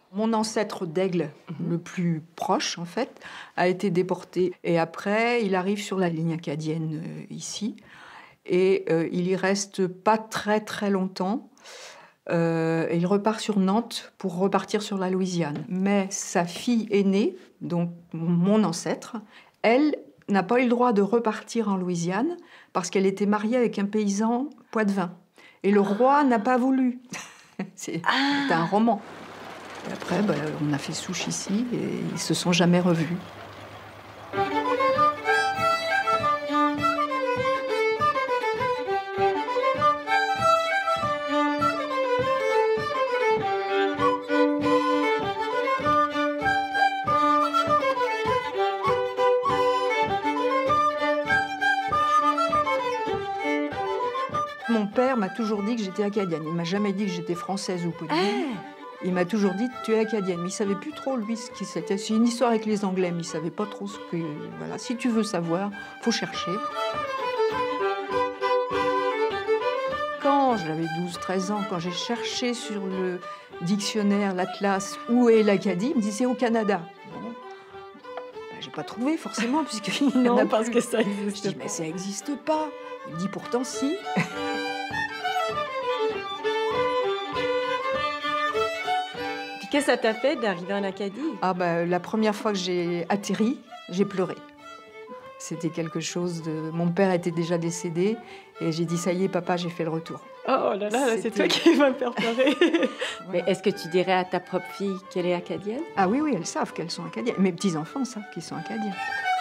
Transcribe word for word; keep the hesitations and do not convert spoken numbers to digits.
Mon ancêtre d'Aigle, mmh. le plus proche en fait, a été déporté. Et après, il arrive sur la ligne acadienne euh, ici. Et euh, il y reste pas très très longtemps. Euh, et il repart sur Nantes pour repartir sur la Louisiane. Mais sa fille aînée, donc mon ancêtre, elle n'a pas eu le droit de repartir en Louisiane parce qu'elle était mariée avec un paysan poitevin. Et le roi n'a pas voulu. C'est ah. un roman. Et après, ben, on a fait souche ici et ils se sont jamais revus. Mon père m'a toujours dit que j'étais acadienne. Il m'a jamais dit que j'étais française ou polynésienne. Ah. Il m'a toujours dit tu es acadienne. Mais il savait plus trop lui ce qui c'était. C'est une histoire avec les Anglais, mais il savait pas trop ce que. Voilà. Si tu veux savoir, faut chercher. Quand j'avais douze treize ans, quand j'ai cherché sur le dictionnaire, l'atlas, où est l'Acadie, il me disait au Canada. Bon. Ben, j'ai pas trouvé forcément puisqu'il y en a parce plus. que ça existe. Je dis mais ça n'existe pas. Il me dit pourtant si. Qu'est-ce que ça t'a fait d'arriver en Acadie? Ah bah, la première fois que j'ai atterri, j'ai pleuré. C'était quelque chose de... Mon père était déjà décédé et j'ai dit, ça y est, papa, j'ai fait le retour. Oh là là, c'est toi qui vas me faire pleurer. Voilà. Mais est-ce que tu dirais à ta propre fille qu'elle est acadienne? Ah oui, oui, elles savent qu'elles sont acadiennes. Mes petits-enfants savent qu'ils sont acadiens.